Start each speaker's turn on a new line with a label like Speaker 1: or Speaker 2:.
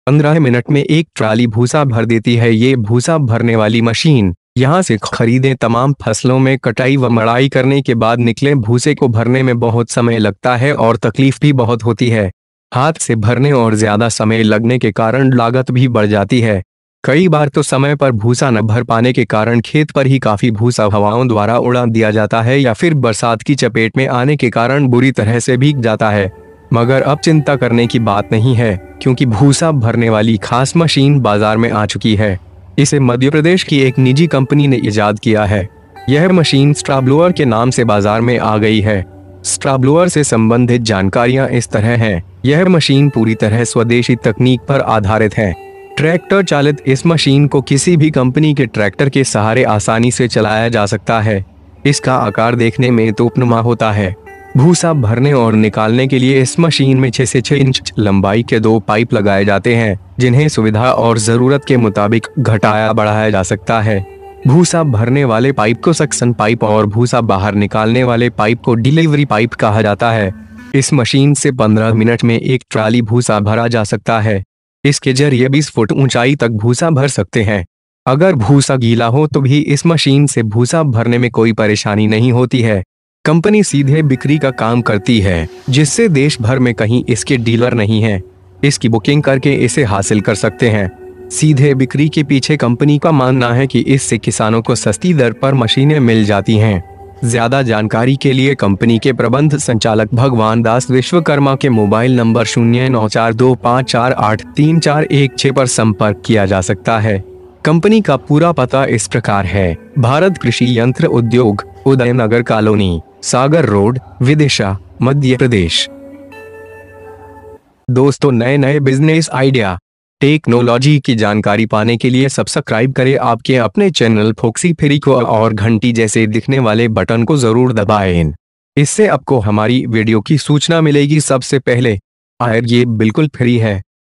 Speaker 1: 15 minute में एक trolley भूसा भर देती है। ये भूसा भरने वाली मशीन यहाँ से खरीदे तमाम फसलों में कटाई व मड़ाई करने के बाद निकले भूसे को भरने में बहुत समय लगता है और तकलीफ भी बहुत होती है। हाथ से भरने और ज्यादा समय लगने के कारण लागत भी बढ़ जाती है। कई बार तो समय पर भूसा न भर पाने के कारण खेत पर ही काफी भूसा हवाओं द्वारा उड़ा दिया जाता है या फिर बरसात की चपेट में आने के कारण बुरी तरह से भीग जाता है। मगर अब चिंता करने की बात नहीं है, क्योंकि भूसा भरने वाली खास मशीन बाजार में आ चुकी है। इसे मध्य प्रदेश की एक निजी कंपनी ने इजाद किया है। यह मशीन स्ट्राब्लोअर के नाम से बाजार में आ गई है। स्ट्राब्लोअर से संबंधित जानकारियां इस तरह हैं। यह मशीन पूरी तरह स्वदेशी तकनीक पर आधारित है। ट्रैक्टर चालित इस मशीन को किसी भी कंपनी के ट्रैक्टर के सहारे आसानी से चलाया जा सकता है। इसका आकार देखने में तोपनुमा होता है। भूसा भरने और निकालने के लिए इस मशीन में 6 से 6 इंच लंबाई के 2 पाइप लगाए जाते हैं, जिन्हें सुविधा और जरूरत के मुताबिक घटाया बढ़ाया जा सकता है। भूसा भरने वाले पाइप को सक्शन पाइप और भूसा बाहर निकालने वाले पाइप को डिलीवरी पाइप कहा जाता है। इस मशीन से 15 मिनट में एक ट्राली भूसा भरा जा सकता है। इसके जरिए 20 फुट ऊंचाई तक भूसा भर सकते हैं। अगर भूसा गीला हो तो भी इस मशीन से भूसा भरने में कोई परेशानी नहीं होती है। कंपनी सीधे बिक्री का काम करती है, जिससे देश भर में कहीं इसके डीलर नहीं हैं। इसकी बुकिंग करके इसे हासिल कर सकते हैं। सीधे बिक्री के पीछे कंपनी का मानना है कि इससे किसानों को सस्ती दर पर मशीनें मिल जाती हैं। ज्यादा जानकारी के लिए कंपनी के प्रबंध संचालक भगवान दास विश्वकर्मा के मोबाइल नंबर 0942548341 पर संपर्क किया जा सकता है। कंपनी का पूरा पता इस प्रकार है: भारत कृषि यंत्र उद्योग, उदयनगर कॉलोनी, सागर रोड, विदिशा, मध्य प्रदेश। दोस्तों, नए नए बिजनेस आइडिया, टेक्नोलॉजी की जानकारी पाने के लिए सब्सक्राइब करें आपके अपने चैनल फोक्सी फ्री को और घंटी जैसे दिखने वाले बटन को जरूर दबाएं। इससे आपको हमारी वीडियो की सूचना मिलेगी सबसे पहले। और ये बिल्कुल फ्री है।